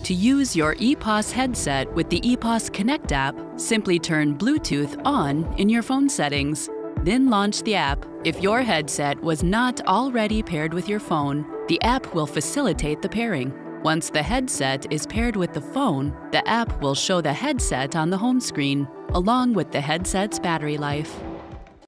To use your EPOS headset with the EPOS Connect app, simply turn Bluetooth on in your phone settings. Then launch the app. If your headset was not already paired with your phone, the app will facilitate the pairing. Once the headset is paired with the phone, the app will show the headset on the home screen, along with the headset's battery life.